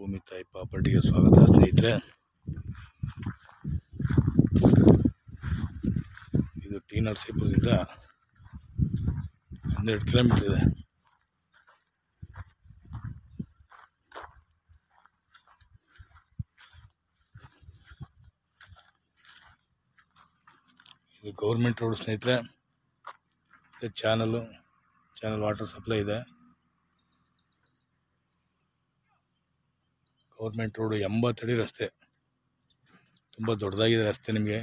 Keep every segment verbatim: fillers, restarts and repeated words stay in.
ಭೂಮಿ ತಾಯಿ ಪ್ರಾಪರ್ಟಿಗೆ ಸ್ವಾಗತ ಸ್ನೇಹಿತರೆ. ಇದು ಟಿ ನರಸೀಪುರದಿಂದ ಹನ್ನೆರಡು ಕಿಲೋಮೀಟರ್ ಇದೆ. ಇದು ಗೌರ್ಮೆಂಟ್ ರೋಡ್ ಸ್ನೇಹಿತರೆ. ಚಾನಲು ಚಾನಲ್ ವಾಟರ್ ಸಪ್ಲೈ ಇದೆ. ಗೌರ್ಮೆಂಟ್ ರೋಡು ಎಂಬತ್ತಡಿ ರಸ್ತೆ, ತುಂಬ ದೊಡ್ಡದಾಗಿದೆ ರಸ್ತೆ. ನಿಮಗೆ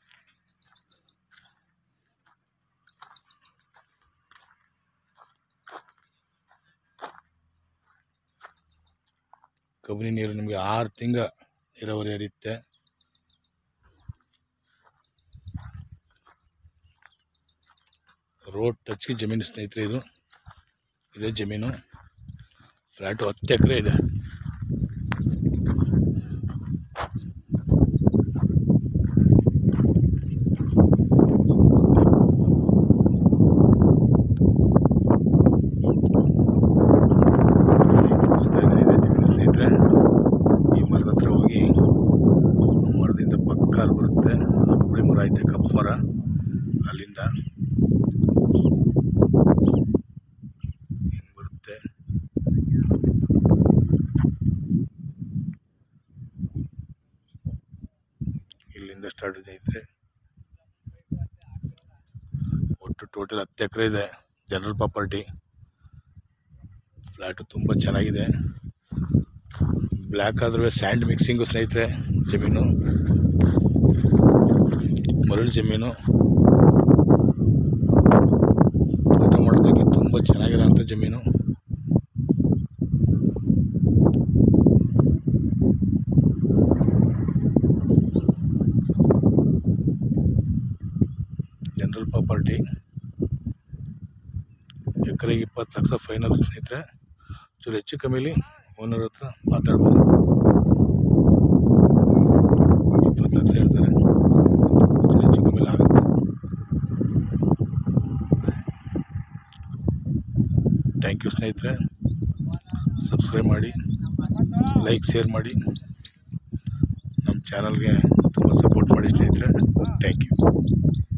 ಕಬಿನಿ ನೀರು ನಿಮಗೆ ಆರು ತಿಂಗಳ ನೀರಾವರಿ ಹರಿಯುತ್ತೆ. ರೋಡ್ ಟಚ್ಗೆ ಜಮೀನು ಸ್ನೇಹಿತರೆ. ಇದು ಇದೇ ಜಮೀನು. ಫ್ಲ್ಯಾಟು ಹತ್ತು ಎಕರೆ ಇದೆ. ತೋರಿಸ್ತಾ ಇದ್ದೀನಿ ಇದೇ ಜಮೀನು ಸ್ನೇಹಿತರೆ. ಈ ಮರದ ಹತ್ರ ಹೋಗಿ ಮರದಿಂದ ಪಕ್ಕ ಅಲ್ಲಿ ಬರುತ್ತೆ, ಅದು ಹುಳಿ ಮರ ಐತೆ, ಕಪ್ಪು ಮರ. ಅಲ್ಲಿಂದ ಹಿಂಗೆ ಬರುತ್ತೆ. ಇಲ್ಲಿಂದ ಸ್ಟಾರ್ಟ್ ಐತೆ. ಒಟ್ಟು ಟೋಟಲ್ ಹತ್ತು ಎಕರೆ ಇದೆ. General property. ಫ್ಲ್ಯಾಟು ತುಂಬ ಚೆನ್ನಾಗಿದೆ. ಬ್ಲ್ಯಾಕ್ ಆದ್ರೂ ಸ್ಯಾಂಡ್ ಮಿಕ್ಸಿಂಗು ಸ್ನೇಹಿತರೆ. ಜಮೀನು ಮರಳು ಜಮೀನು. ತೋಟ ಮಾಡೋದಕ್ಕೆ ತುಂಬ ಚೆನ್ನಾಗಿರೋಂಥ ಜಮೀನು. General property. ಎಕರೆಗೆ ಇಪ್ಪತ್ತು ಲಕ್ಷ ಫೈನಲ್ ಸ್ನೇಹಿತರೆ. ಚೂರು ಹೆಚ್ಚು ಕಮ್ಮಿಲಿ ಓನರ್ ಹತ್ರ ಮಾತಾಡ್ಬೋದು. ಇಪ್ಪತ್ತು ಲಕ್ಷ ಹೇಳ್ತಾರೆ, ಚೂರು ಹೆಚ್ಚು ಕಮ್ಮಿಲಿ ಆಗುತ್ತೆ. ಥ್ಯಾಂಕ್ ಯು ಸ್ನೇಹಿತರೆ. ಸಬ್ಸ್ಕ್ರೈಬ್ ಮಾಡಿ, ಲೈಕ್, ಶೇರ್ ಮಾಡಿ. ನಮ್ಮ ಚಾನಲ್ಗೆ ತುಂಬ ಸಪೋರ್ಟ್ ಮಾಡಿ ಸ್ನೇಹಿತರೆ. Thank you.